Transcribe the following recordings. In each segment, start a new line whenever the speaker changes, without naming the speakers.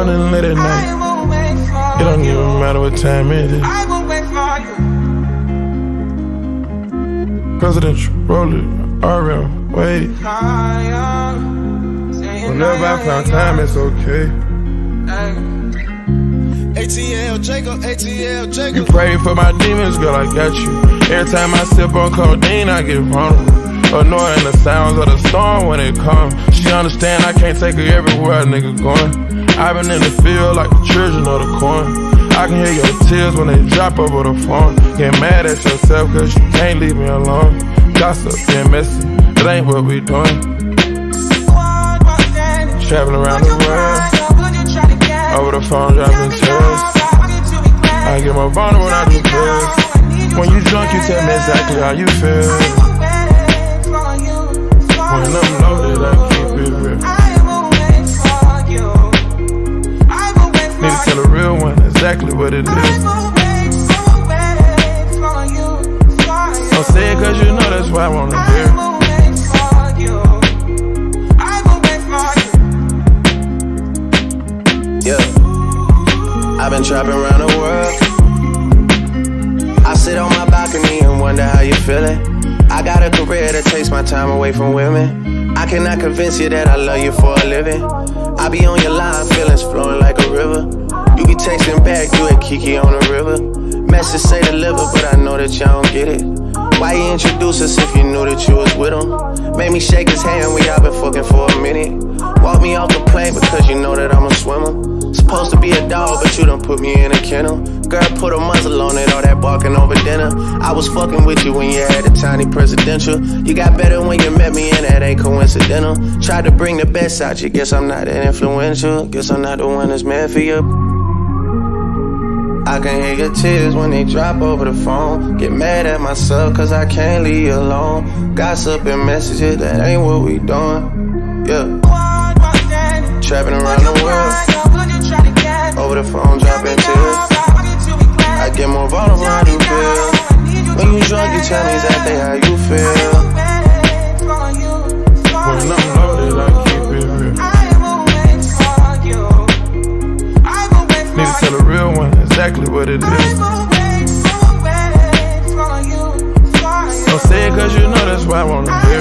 morning, late at night. It don't even matter what time it is. Presidential, Rollie, RM, wait. Whenever I found time, it's okay.
ATL Jacob, ATL Jacob.
You pray for my demons, girl, I got you. Every time I sip on codeine, I get vulnerable. Annoying the sounds of the storm when it comes. She understand I can't take her everywhere a nigga going. I've been in the field like the children of the corn. I can hear your tears when they drop over the phone. Get mad at yourself cause you can't leave me alone. Gossip and messy, it ain't what we doing. Traveling around the world, over the phone dropping tears. I get more vulnerable when I do pills. When you drunk you tell me exactly how you feel. When I'm loaded, I keep it real. Need to tell a real one exactly what it is. Don't say it cause you know that's why I wanna hear.
Yeah, I've been trapping around the world. I sit on my balcony and wonder how you feeling. I got a career that takes my time away from women. I cannot convince you that I love you for a living. I be on your line, feelings flowing like a river. You be texting back, you and Kiki on the river. Message say deliver, but I know that y'all don't get it. Why you introduce us if you knew that you was with him? Made me shake his hand, we all been fucking for a minute. Walk me off the plane because you know that I'm a swimmer. Supposed to be a dog, but you done put me in a kennel. Girl, put a muzzle on it, all that barking over dinner. I was fucking with you when you had a tiny presidential. You got better when you met me, and that ain't coincidental. Tried to bring the best out you, guess I'm not that influential. Guess I'm not the one that's meant for you. I can hear your tears when they drop over the phone. Get mad at myself cause I can't leave you alone. Gossip and messages, that ain't what we doing. Yeah. Trapping around the world, over the phone dropping tears. I get more vulnerable when I do feel. When you drunk you tell me exactly how you feel.
When I'm loaded I keep it real. Need to tell a real one exactly what it is. Don't say it cause you know that's why I wanna hear.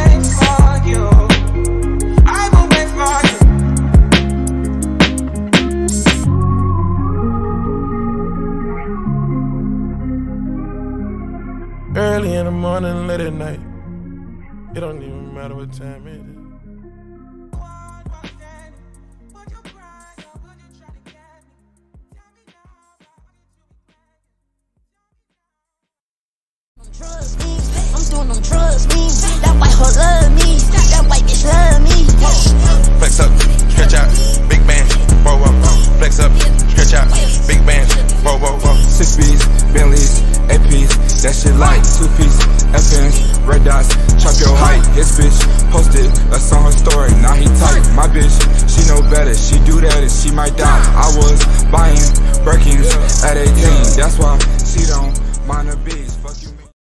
Early in the morning, late at night. It don't even matter what time it is.
Trust me, I'm doing them drugs, me. That white hoe love me, that white bitch love me.
Flex up, stretch out, big band, whoa, whoa, whoa. Flex up, stretch out, big band, whoa, whoa, whoa.
6 B's, Bentleys, APs, that shit like 2-piece, FNs, red dots, chop your height. This bitch posted us on her story, now he tight. My bitch, she know better, she do that and she might die. I was buying Birkins at 18, that's why she don't mind a bitch.